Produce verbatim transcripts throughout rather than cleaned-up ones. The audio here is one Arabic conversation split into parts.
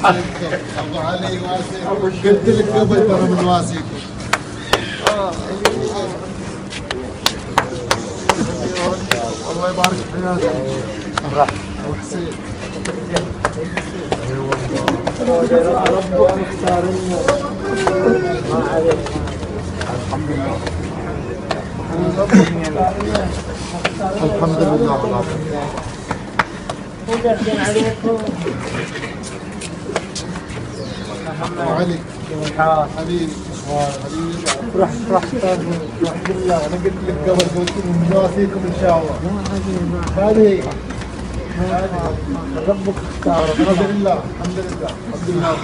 ابو علي واسف قلت لك قبل ترى من واسيكم. الله يبارك في حياتك. راح ابو حسين. ربك مختار لنا ما عليك. الحمد لله. الحمد لله رب العالمين. ودردن عليكم. وعلي حبيبي حبيبي رحت رحت الحمد لله. انا قلت لك قبل قلت من نواسيكم ان شاء الله. هذه ربك اختار. الحمد لله الحمد لله الحمد لله.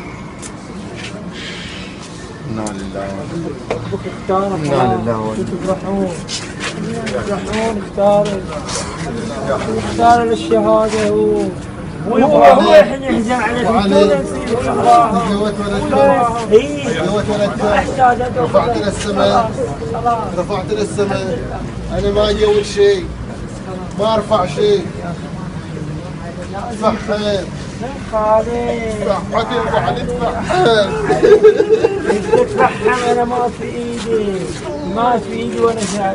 انا لله ربك اختار. انا لله تفرحون تفرحون. اختار اختار للشهاده. هو هو هو الحين يحزن عليك. تزوجت ولدته. اي تزوجت ولدته. رفعت الى السماء. رفعت الى السماء. انا ما اجود شيء ما ارفع شيء. فحان خالد فحان ابو علي فحان. تتفحم. انا ما في ايدي ما في ايدي وانا شايل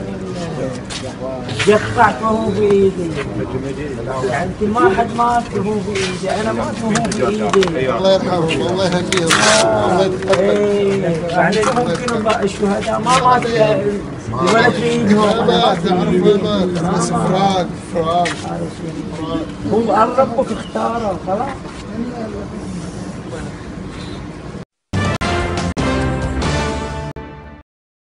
قطعت وهو في ايدي. يعني ما حد مات وهو في ايدي. انا مات وهو في ايدي. الله يرحمهم الله يهنيهم الله يتقبل. يعني ممكن الشهداء ما مات الولد في ايدهم. ما مات تعرف ما مات بس فراق فراق. هو ربك اختاره خلاص.